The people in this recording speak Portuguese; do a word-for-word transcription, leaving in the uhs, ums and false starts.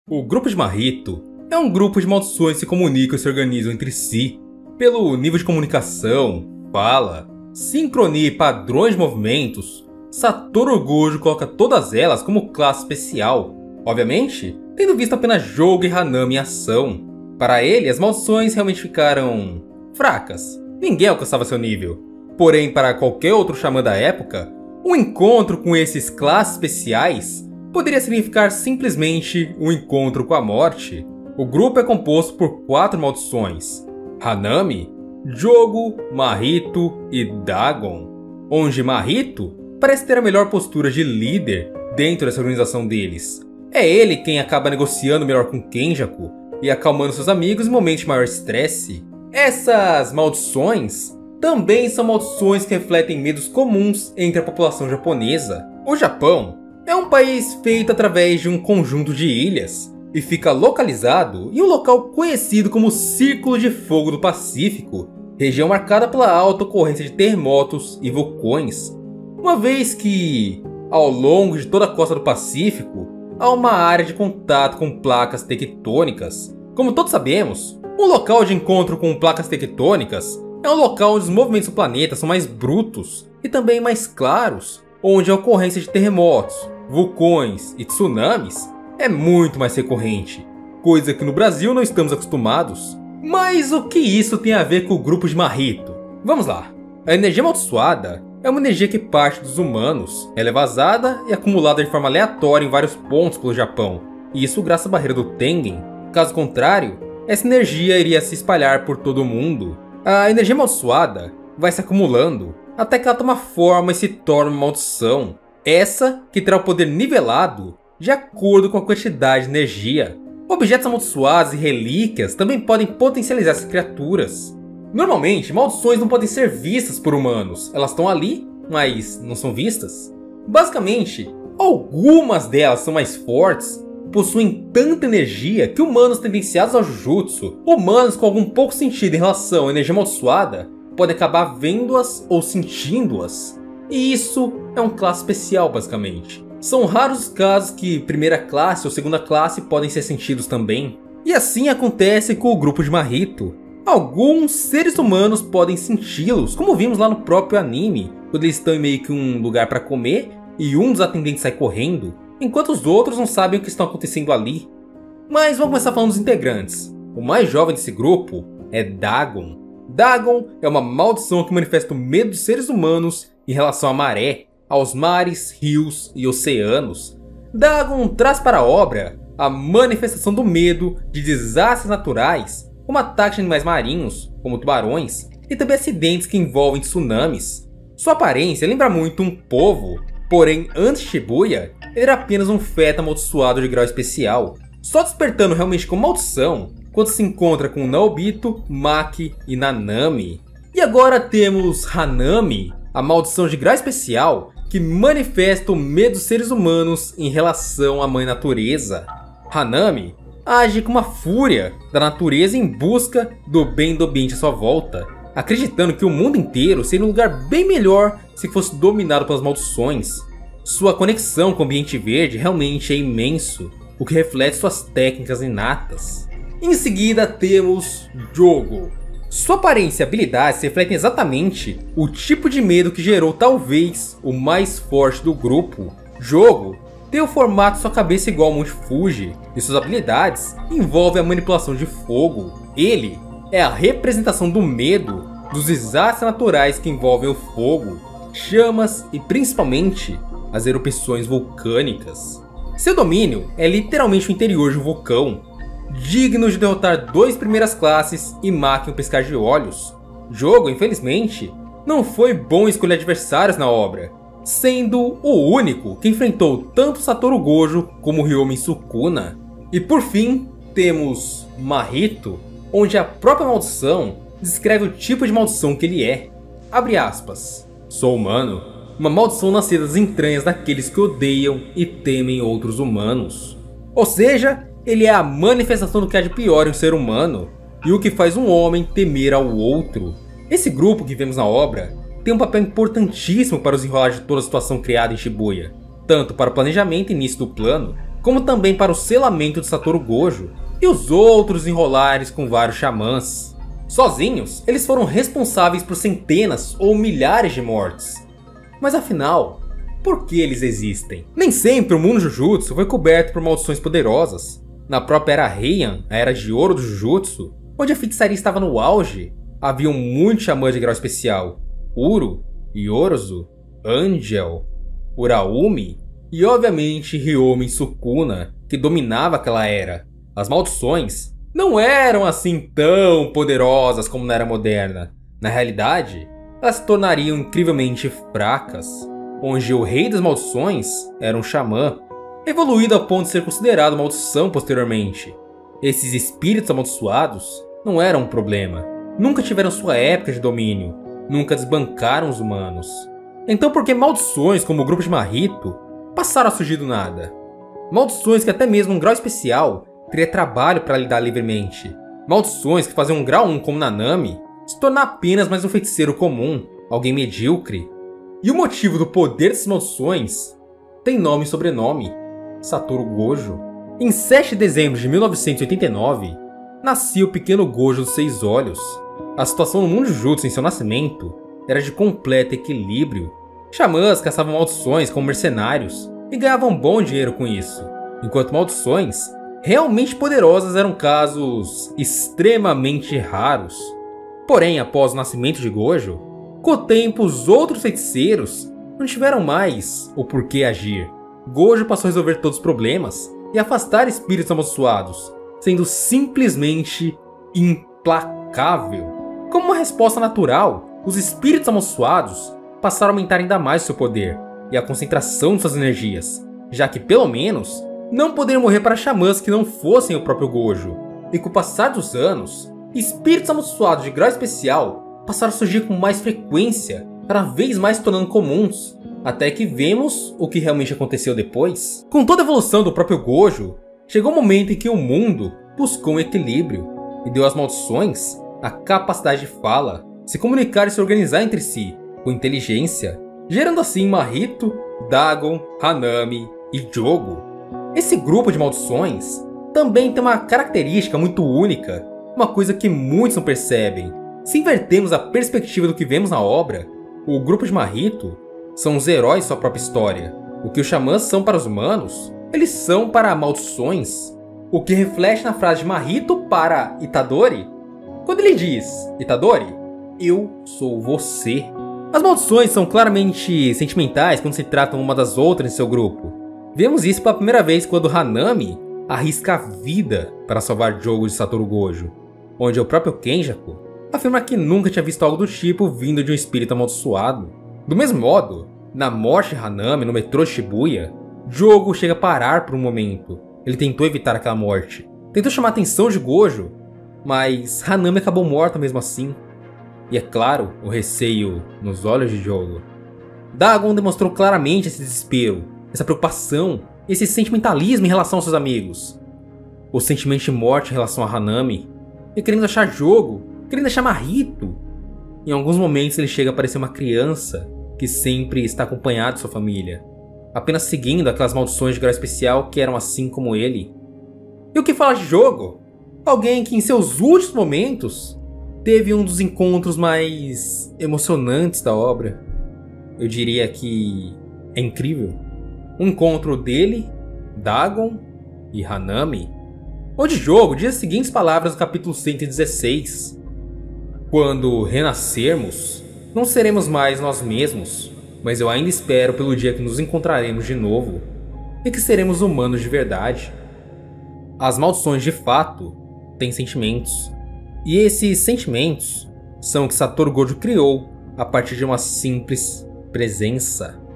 O grupo de Mahito é um grupo de maldições que se comunicam e se organizam entre si pelo nível de comunicação, fala, sincronia e padrões de movimentos. Satoru Gojo coloca todas elas como classe especial, obviamente tendo visto apenas Jogo e Hanami em ação. Para ele, as maldições realmente ficaram fracas, ninguém alcançava seu nível. Porém, para qualquer outro xamã da época, um encontro com esses classes especiais poderia significar simplesmente um encontro com a morte. O grupo é composto por quatro maldições: Hanami, Jogo, Mahito e Dagon. Onde Mahito parece ter a melhor postura de líder dentro dessa organização deles. É ele quem acaba negociando melhor com Kenjaku e acalmando seus amigos em momentos de maior estresse. Essas maldições também são maldições que refletem medos comuns entre a população japonesa. O Japão é um país feito através de um conjunto de ilhas e fica localizado em um local conhecido como Círculo de Fogo do Pacífico, região marcada pela alta ocorrência de terremotos e vulcões, uma vez que, ao longo de toda a costa do Pacífico, há uma área de contato com placas tectônicas. Como todos sabemos, um local de encontro com placas tectônicas é um local onde os movimentos do planeta são mais brutos e também mais claros, onde a ocorrência de terremotos, vulcões e tsunamis é muito mais recorrente, coisa que no Brasil não estamos acostumados. Mas o que isso tem a ver com o grupo de Mahito? Vamos lá. A energia amaldiçoada é uma energia que parte dos humanos, ela é vazada e acumulada de forma aleatória em vários pontos pelo Japão, e isso graças à barreira do Tengen. Caso contrário, essa energia iria se espalhar por todo o mundo. A energia amaldiçoada vai se acumulando até que ela toma forma e se torna uma maldição, essa que terá o poder nivelado de acordo com a quantidade de energia. Objetos amaldiçoados e relíquias também podem potencializar essas criaturas. Normalmente, maldições não podem ser vistas por humanos. Elas estão ali, mas não são vistas. Basicamente, algumas delas são mais fortes, possuem tanta energia que humanos tendenciados ao Jujutsu, humanos com algum pouco sentido em relação à energia amaldiçoada, podem acabar vendo-as ou sentindo-as. E isso é um classe especial, basicamente. São raros os casos que primeira classe ou segunda classe podem ser sentidos também. E assim acontece com o grupo de Mahito. Alguns seres humanos podem senti-los, como vimos lá no próprio anime, quando eles estão em meio que um lugar para comer e um dos atendentes sai correndo, enquanto os outros não sabem o que está acontecendo ali. Mas vamos começar falando dos integrantes. O mais jovem desse grupo é Dagon. Dagon é uma maldição que manifesta o medo dos seres humanos em relação à maré, aos mares, rios e oceanos. Dagon traz para a obra a manifestação do medo de desastres naturais, como ataques de animais marinhos, como tubarões, e também acidentes que envolvem tsunamis. Sua aparência lembra muito um povo, porém antes de Shibuya, ele era apenas um feto amaldiçoado de grau especial, só despertando realmente como maldição quando se encontra com Naobito, Maki e Nanami. E agora temos Hanami, a maldição de grau especial que manifesta o medo dos seres humanos em relação à mãe natureza. Hanami age como uma fúria da natureza em busca do bem do ambiente à sua volta, acreditando que o mundo inteiro seria um lugar bem melhor se fosse dominado pelas maldições. Sua conexão com o ambiente verde realmente é imenso, o que reflete suas técnicas inatas. Em seguida temos Jogo. Sua aparência e habilidades refletem exatamente o tipo de medo que gerou talvez o mais forte do grupo. Jogo tem o formato de sua cabeça igual ao Monte Fuji, e suas habilidades envolvem a manipulação de fogo. Ele é a representação do medo dos desastres naturais que envolvem o fogo, chamas e principalmente as erupções vulcânicas. Seu domínio é literalmente o interior de um vulcão, digno de derrotar dois primeiras classes e Maki um piscar de olhos. Jogo, infelizmente, não foi bom em escolher adversários na obra, sendo o único que enfrentou tanto Satoru Gojo como Ryomi Sukuna. E por fim, temos Mahito, onde a própria maldição descreve o tipo de maldição que ele é. Abre aspas. Sou humano, uma maldição nascida das entranhas daqueles que odeiam e temem outros humanos. Ou seja, ele é a manifestação do que há de pior em um ser humano e o que faz um homem temer ao outro. Esse grupo que vemos na obra tem um papel importantíssimo para os enrolar de toda a situação criada em Shibuya, tanto para o planejamento e início do plano, como também para o selamento de Satoru Gojo e os outros enrolares com vários xamãs. Sozinhos, eles foram responsáveis por centenas ou milhares de mortes. Mas afinal, por que eles existem? Nem sempre o mundo Jujutsu foi coberto por maldições poderosas. Na própria Era Heian, a Era de Ouro do Jujutsu, onde a feitiçaria estava no auge, haviam muitos xamãs de grau especial. Uro, Yorozu, Angel, Uraumi e obviamente Ryomen Sukuna, que dominava aquela era. As maldições não eram assim tão poderosas como na Era Moderna. Na realidade, elas se tornariam incrivelmente fracas, onde o rei das maldições era um xamã, evoluído a ponto de ser considerado maldição posteriormente. Esses espíritos amaldiçoados não eram um problema, nunca tiveram sua época de domínio, nunca desbancaram os humanos. Então por que maldições como o grupo de Mahito passaram a surgir do nada? Maldições que até mesmo um grau especial teria trabalho para lidar livremente. Maldições que faziam um grau um como Nanami se tornar apenas mais um feiticeiro comum, alguém medíocre. E o motivo do poder dessas maldições tem nome e sobrenome: Satoru Gojo. Em sete de dezembro de mil novecentos e oitenta e nove, nascia o pequeno Gojo dos Seis Olhos. A situação no mundo Jujutsu em seu nascimento era de completo equilíbrio. Xamãs caçavam maldições como mercenários e ganhavam bom dinheiro com isso, enquanto maldições realmente poderosas eram casos extremamente raros. Porém, após o nascimento de Gojo, com o tempo os outros feiticeiros não tiveram mais o porquê agir. Gojo passou a resolver todos os problemas e afastar espíritos amaldiçoados, sendo simplesmente implacável. Como uma resposta natural, os espíritos amaldiçoados passaram a aumentar ainda mais seu poder e a concentração de suas energias, já que pelo menos não poderiam morrer para xamãs que não fossem o próprio Gojo. E com o passar dos anos, espíritos amaldiçoados de grau especial passaram a surgir com mais frequência, cada vez mais se tornando comuns, até que vemos o que realmente aconteceu depois. Com toda a evolução do próprio Gojo, chegou o momento em que o mundo buscou um equilíbrio e deu às maldições a capacidade de fala, se comunicar e se organizar entre si, com inteligência, gerando assim Mahito, Dagon, Hanami e Jogo. Esse grupo de maldições também tem uma característica muito única, uma coisa que muitos não percebem. Se invertermos a perspectiva do que vemos na obra, o grupo de Mahito são os heróis de sua própria história. O que os xamãs são para os humanos, eles são para maldições. O que reflete na frase de Mahito para Itadori, quando ele diz: Itadori, eu sou você. As maldições são claramente sentimentais quando se tratam uma das outras em seu grupo. Vemos isso pela primeira vez quando Hanami arrisca a vida para salvar Jogo de Satoru Gojo, onde o próprio Kenjaku afirma que nunca tinha visto algo do tipo vindo de um espírito amaldiçoado. Do mesmo modo, na morte de Hanami no metrô de Shibuya, Jogo chega a parar por um momento. Ele tentou evitar aquela morte, tentou chamar a atenção de Gojo, mas Hanami acabou morta mesmo assim. E é claro, o receio nos olhos de Jogo. Dagon demonstrou claramente esse desespero, essa preocupação, esse sentimentalismo em relação aos seus amigos. O sentimento de morte em relação a Hanami, e querendo achar Jogo, querendo achar Mahito. Em alguns momentos ele chega a parecer uma criança que sempre está acompanhado de sua família, apenas seguindo aquelas maldições de grau especial que eram assim como ele. E o que falar de Jogo? Alguém que em seus últimos momentos teve um dos encontros mais emocionantes da obra. Eu diria que é incrível. Um encontro dele, Dagon e Hanami, onde Jogo diz as seguintes palavras no capítulo cento e dezesseis. Quando renascermos, não seremos mais nós mesmos, mas eu ainda espero pelo dia que nos encontraremos de novo e que seremos humanos de verdade. As maldições de fato têm sentimentos, e esses sentimentos são o que Satoru Gojo criou a partir de uma simples presença.